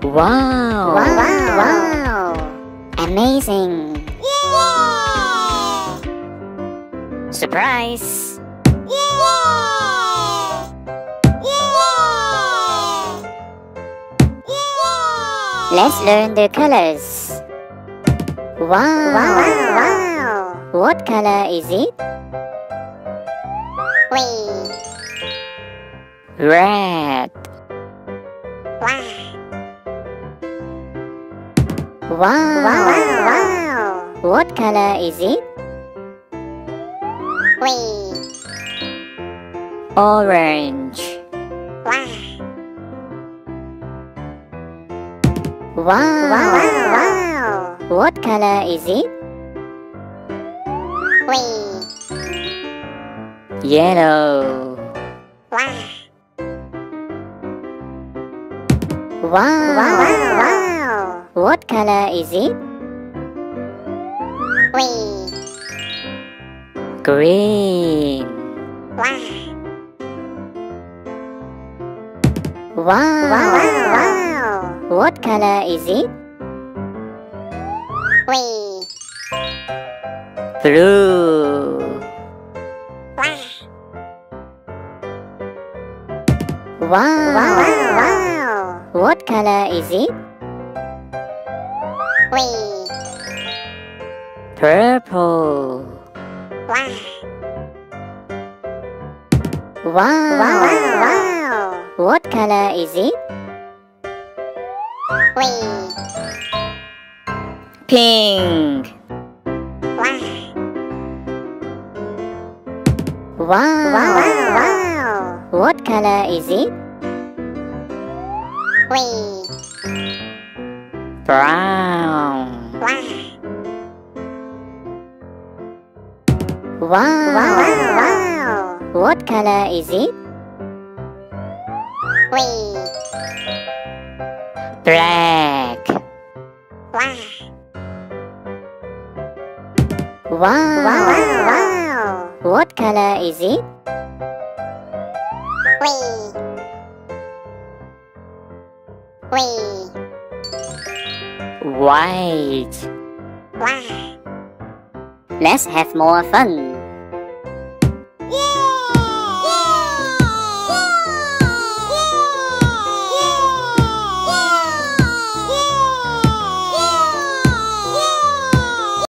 Wow! Wow! Amazing! Yay! Surprise! Yay! Yay! Yay! Let's learn the colors. Wow! What color is it? Green. Red. Black. Wow! What color is it? Green. Orange. Black. Wow! What color is it? Green. Yellow. Black. Wow! What color is it? Green. Green. Black. Wow! What color is it? Green. Blue. Black. Wow! What color is it? Green. Purple. Black. Wow! What color is it? Green. Pink. Black. Wow! What color is it? Green. Brown. Black. Wow! What color is it? Green. Black. Black. Wow! What color is it? Green. Green. White. Black. Let's have more fun.